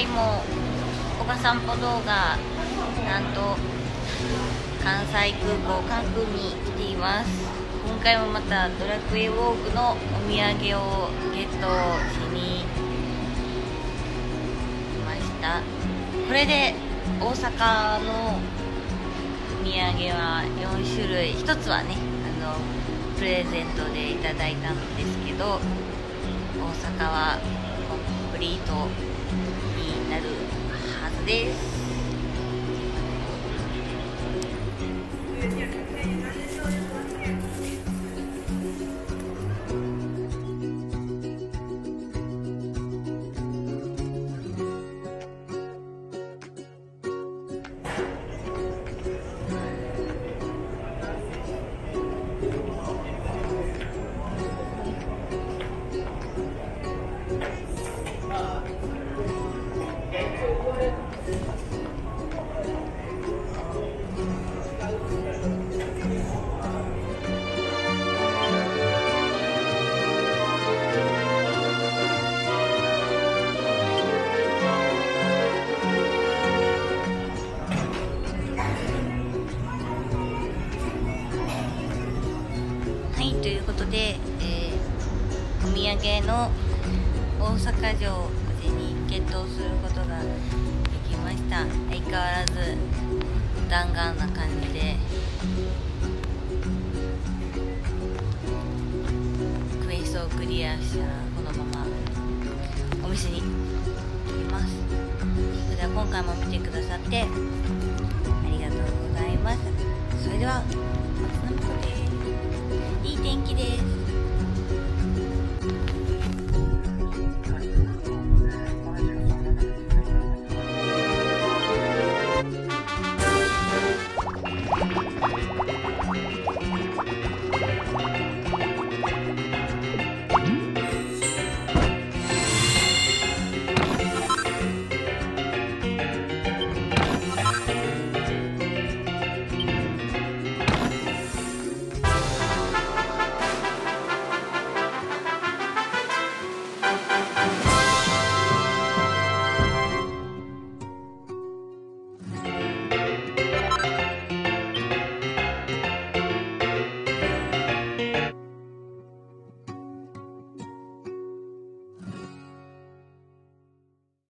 回もおば散歩動画、なんと関西空港関空に来ています。今回もまたドラクエウォークのお土産をゲットしに来ました。これで大阪のお土産は4種類、1つはねプレゼントでいただいたんですけど、大阪はコンプリートになるはずです。ということで、お土産の大阪城を無事にゲットすることができました。相変わらず弾丸な感じでクエストをクリアしたらこのままお店に行きます。それでは今回も見てくださってありがとうございます。それでは、松並子です。いい天気です。